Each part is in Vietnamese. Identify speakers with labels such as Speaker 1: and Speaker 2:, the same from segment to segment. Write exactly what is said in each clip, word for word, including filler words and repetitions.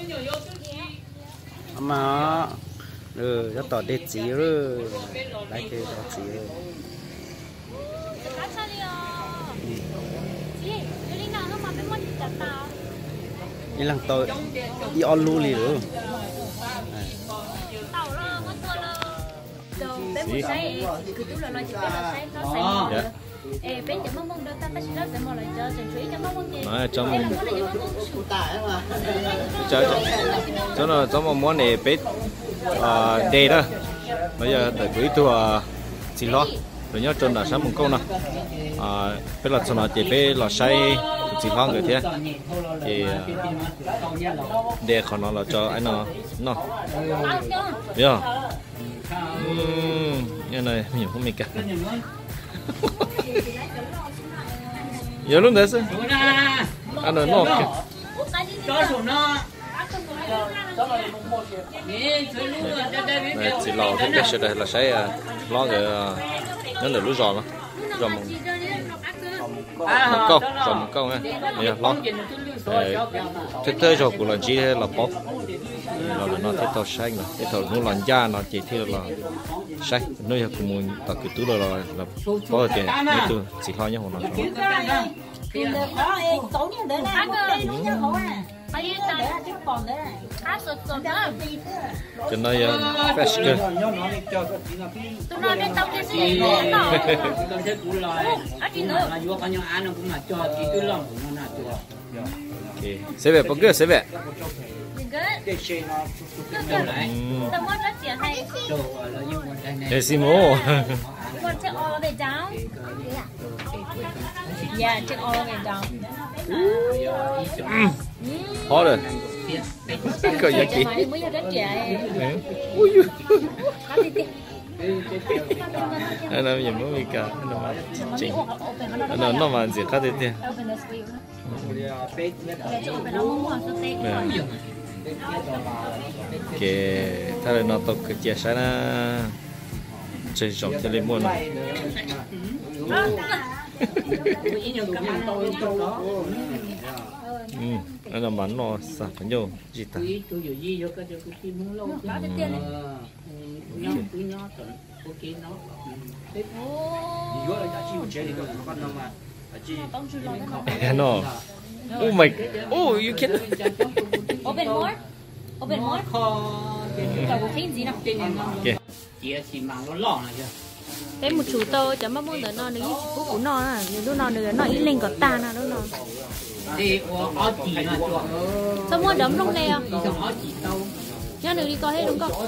Speaker 1: mà ừ nó tỏ để chỉ rồi lại cái tỏ chỉ rồi đi làm tôi đi on lu liền rồi
Speaker 2: bé một say cứ chú là lo chỉ bé là say nó say ê bé chấm mắm mông đâu ta ta chỉ nói về một lời cho trần thúy chấm mắm mông gì
Speaker 3: mà trong
Speaker 2: đây là món này chấm mắm mông sụt
Speaker 3: cho cho nó trong một món này bé đây đó bây giờ đợi quý thua xin lo rồi nhớ trên là sáng mùng câu nè bé là cho nó chỉ bé là say chỉ lo người thế thì để còn nó là cho anh nó nó biết không như này nhiều không mình cả giờ lúc đấy sao ăn rồi nó này chỉ lò thì biết sẽ đây là sẽ lo cái nó là lúa giò mà giò mùng mùng câu giò mùng câu nha nè lo thế thế rồi của là chỉ là bóc nó là nó thế tàu xanh rồi thế tàu nó làm da nó chỉ thế là xanh nơi là của mình tàu cái túi là là có tiền mấy từ chỉ lo nhá hồ nó cho nó fresh cơ
Speaker 2: tôi nói bên tao cái gì nó
Speaker 3: ok sẽ về bao nhiêu sẽ về để xin mua
Speaker 2: con check all the way down yeah check all the way down
Speaker 3: khó rồi cái gì chị
Speaker 2: mới vô đến trẻ
Speaker 3: anh làm gì mới bị cả anh làm chỉnh anh làm nó mà gì khác thế thế ok thay là nó tập cái chia sẻ na chơi trò chơi lên muôn này ừ anh làm bắn nó sạch phải nhiều gì ta nó oh my oh you can
Speaker 2: open more open more cả bộ phim gì nào cái một chú tơ chấm mắm muông nữa nó nếu phú phú nó à nếu lúc nó nữa nó ít lên có ta nào đó nó sao mua đấm trong này à nhá nữa đi coi hết đúng không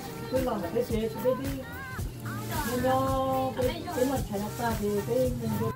Speaker 4: cái nó cái cái mặt trái ta thì cái mình